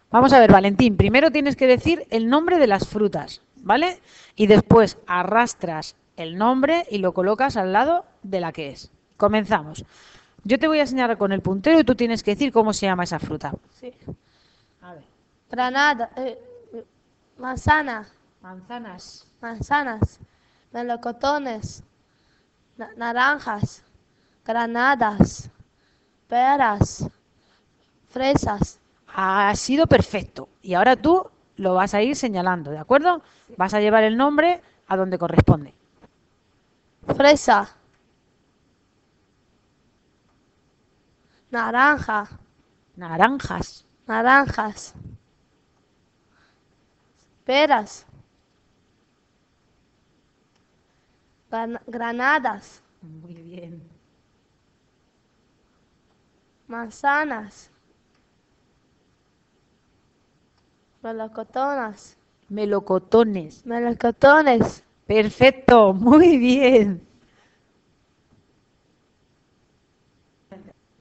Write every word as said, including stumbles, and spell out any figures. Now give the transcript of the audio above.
Vamos a ver, Valentín, primero tienes que decir el nombre de las frutas, ¿vale? Y después arrastras el nombre y lo colocas al lado de la que es. Comenzamos. Yo te voy a señalar con el puntero y tú tienes que decir cómo se llama esa fruta. Sí. A ver. Granada, eh, manzana, Manzanas. manzanas, melocotones, na- naranjas, granadas, peras, fresas. Ha sido perfecto. Y ahora tú lo vas a ir señalando, ¿de acuerdo? Vas a llevar el nombre a donde corresponde. Fresa, naranja, Naranjas. naranjas, peras, gran- granadas, Muy bien. manzanas, melocotonas, Melocotones. melocotones. Perfecto, muy bien.